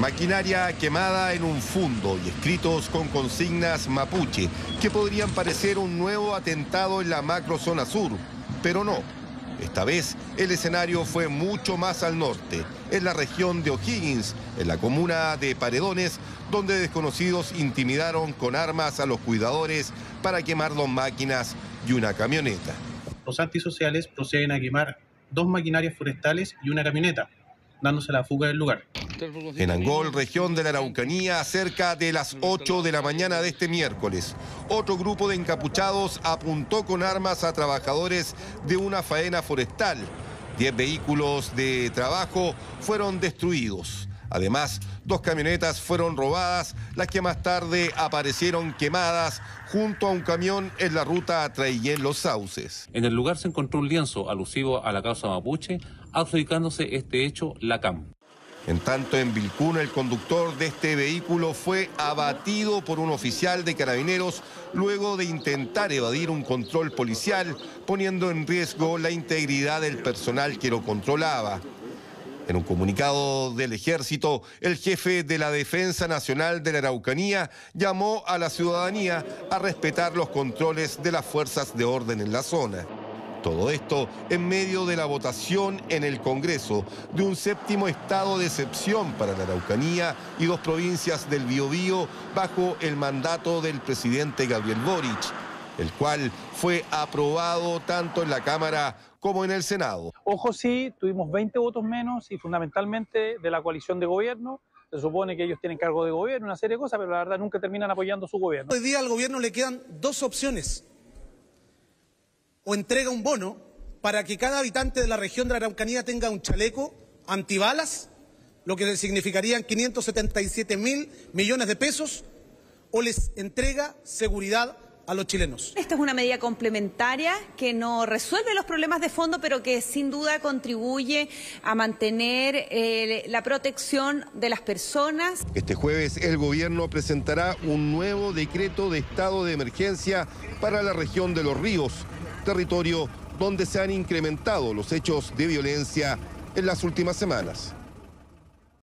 Maquinaria quemada en un fundo y escritos con consignas mapuche que podrían parecer un nuevo atentado en la macrozona sur, pero no. Esta vez el escenario fue mucho más al norte, en la región de O'Higgins, en la comuna de Paredones, donde desconocidos intimidaron con armas a los cuidadores para quemar 2 máquinas y una camioneta. Los antisociales proceden a quemar 2 maquinarias forestales y una camioneta, dándose la fuga del lugar. En Angol, región de la Araucanía, cerca de las 8 de la mañana de este miércoles, otro grupo de encapuchados apuntó con armas a trabajadores de una faena forestal. 10 vehículos de trabajo fueron destruidos. Además, 2 camionetas fueron robadas, las que más tarde aparecieron quemadas junto a un camión en la ruta Traillén-Los Sauces. En el lugar se encontró un lienzo alusivo a la causa mapuche, adjudicándose este hecho la CAM. En tanto, en Vilcún, el conductor de este vehículo fue abatido por un oficial de carabineros luego de intentar evadir un control policial, poniendo en riesgo la integridad del personal que lo controlaba. En un comunicado del Ejército, el jefe de la Defensa Nacional de la Araucanía llamó a la ciudadanía a respetar los controles de las fuerzas de orden en la zona. Todo esto en medio de la votación en el Congreso de un 7º estado de excepción para la Araucanía y 2 provincias del Biobío bajo el mandato del presidente Gabriel Boric, el cual fue aprobado tanto en la Cámara como en el Senado. Ojo, sí, tuvimos 20 votos menos y fundamentalmente de la coalición de gobierno. Se supone que ellos tienen cargo de gobierno, una serie de cosas, pero la verdad nunca terminan apoyando su gobierno. Hoy día al gobierno le quedan 2 opciones. O entrega un bono para que cada habitante de la región de la Araucanía tenga un chaleco antibalas, lo que significarían 577.000 millones de pesos, o les entrega seguridad a los chilenos. Esta es una medida complementaria que no resuelve los problemas de fondo, pero que sin duda contribuye a mantener la protección de las personas. Este jueves el gobierno presentará un nuevo decreto de estado de emergencia para la región de Los Ríos, territorio donde se han incrementado los hechos de violencia en las últimas semanas.